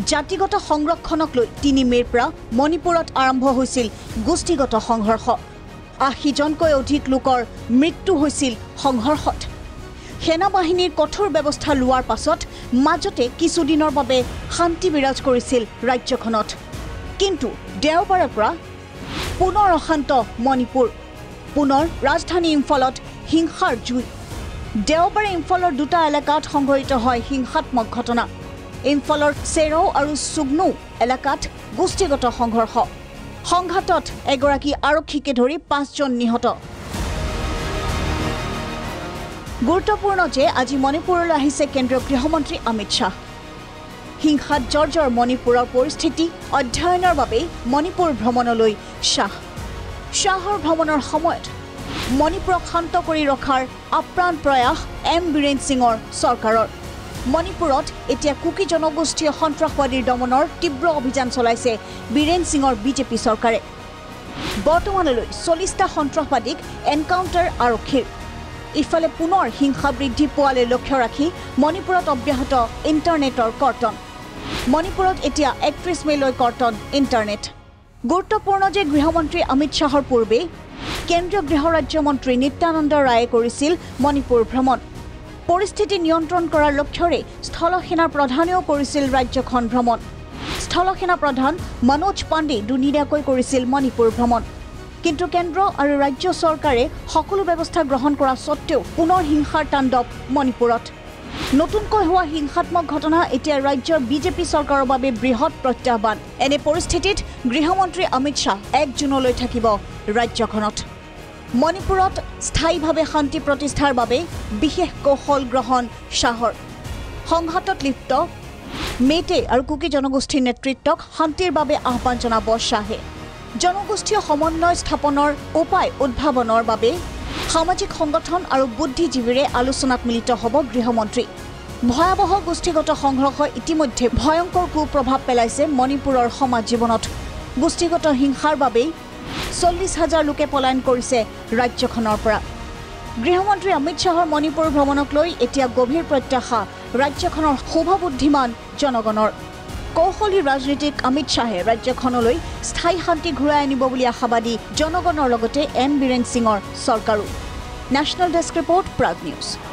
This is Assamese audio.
জাতিগত সংৰক্ষণক লৈ ৩ মেৰ পৰা মণিপুৰত আৰম্ভ হৈছিল গোষ্ঠীগত সংঘৰ্ষ ৮০ জনকৈ অধিক লোকৰ মৃত্যু হৈছিল সংঘৰ্ষত সেনাবাহিনীৰ কঠোৰ ব্যৱস্থা লোৱাৰ পাছত মাজতে কিছুদিনৰ বাবে শান্তি বিৰাজ কৰিছিল ৰাজ্যখনত কিন্তু দেওবাৰৰ পৰা পুনৰ অশান্ত মণিপুৰ পুনৰ ৰাজধানী ইম্ফলত হিংসাৰ জুই দেওবাৰে ইম্ফলৰ দুটা এলেকাত সংঘটিত হয় হিংসাত্মক ঘটনা ইম্ফলৰ চেৰাও আৰু সুগনু এলেকাত গোষ্ঠীগত সংঘৰ্ষ সংঘাতত এগৰাকী আৰক্ষীকে ধৰি ৫ জন নিহত গুৰুত্বপূৰ্ণ যে আজি মণিপুৰলৈ আহিছে কেন্দ্ৰীয় গৃহমন্ত্ৰী অমিত শাহ হিংসাত জৰ্জৰ মণিপুৰৰ পৰিস্থিতি অধ্যয়নৰ বাবে মণিপুৰ ভ্ৰমণলৈ শাহৰ ভ্ৰমণৰ সময়ত মণিপুৰক শান্ত কৰি ৰখাৰ আপ্ৰাণ প্ৰয়াস বীৰেন সিঙৰ চৰকাৰৰ মণিপুৰত এতিয়া কুকি জনগোষ্ঠীয় সন্ত্ৰাসবাদীৰ দমনৰ তীব্ৰ অভিযান চলাইছে বীৰেন সিঙৰ বিজেপি চৰকাৰে বৰ্তমানলৈ ৪০টা সন্ত্ৰাসবাদীক এনকাউণ্টাৰ আৰক্ষীৰ ইফালে পুনৰ হিংসা বৃদ্ধি পোৱালৈ লক্ষ্য ৰাখি মণিপুৰত অব্যাহত ইণ্টাৰনেটৰ কৰ্তন মণিপুৰত এতিয়া ৩১ মেলৈ কৰ্তন ইণ্টাৰনেট গুৰুত্বপূৰ্ণ যে গৃহমন্ত্ৰী অমিত শাহৰ পূৰ্বে কেন্দ্ৰীয় গৃহ ৰাজ্যমন্ত্ৰী নিত্যানন্দ ৰায়ে কৰিছিল মণিপুৰ ভ্ৰমণ পৰিস্থিতি নিয়ন্ত্ৰণ কৰাৰ লক্ষ্যৰে স্থলসেনাৰ প্ৰধানেও কৰিছিল ৰাজ্যখন ভ্ৰমণ স্থলসেনা প্ৰধান মনোজ পাণ্ডে দুনিয়াকৈ কৰিছিল মণিপুৰ ভ্ৰমণ কিন্তু কেন্দ্ৰ আৰু ৰাজ্য চৰকাৰে সকলো ব্যৱস্থা গ্ৰহণ কৰা সত্ত্বেও পুনৰ হিংসাৰ তাণ্ডৱ মণিপুৰত নতুনকৈ হোৱা হিংসাত্মক ঘটনা এতিয়া ৰাজ্যৰ বিজেপি চৰকাৰৰ বাবে বৃহৎ প্ৰত্যাহ্বান এনে পৰিস্থিতিত গৃহমন্ত্ৰী অমিত শাহ ১ জুনলৈ থাকিব ৰাজ্যখনত মণিপুৰত স্থায়ীভাৱে শান্তি প্ৰতিষ্ঠাৰ বাবে বিশেষ কৌশল গ্ৰহণ শাহৰ সংঘাতত লিপ্ত মেইটে আৰু কুকি জনগোষ্ঠীৰ নেতৃত্বক শান্তিৰ বাবে আহ্বান জনাব শাহে জনগোষ্ঠীয় সমন্বয় স্থাপনৰ উপায় উদ্ভাৱনৰ বাবে সামাজিক সংগঠন আৰু বুদ্ধিজীৱীৰে আলোচনাত মিলিত হ'ব গৃহমন্ত্ৰী ভয়াৱহ গোষ্ঠীগত সংঘৰ্ষই ইতিমধ্যে ভয়ংকৰ কুপ্ৰভাৱ পেলাইছে মণিপুৰৰ সমাজ জীৱনত গোষ্ঠীগত হিংসাৰ বাবে ৪০,০০০ লোকে পলায়ন কৰিছে ৰাজ্যখনৰ পৰা গৃহমন্ত্ৰী অমিত শাহৰ মণিপুৰ ভ্ৰমণক লৈ এতিয়া গভীৰ প্ৰত্যাশা ৰাজ্যখনৰ শুভবুদ্ধিমান জনগণৰ কৌশলী ৰাজনীতিক অমিত শাহে ৰাজ্যখনলৈ স্থায়ী শান্তি ঘূৰাই আনিব বুলি আশাবাদী জনগণৰ লগতে বীৰেন সিঙৰ চৰকাৰো national desk report Prag news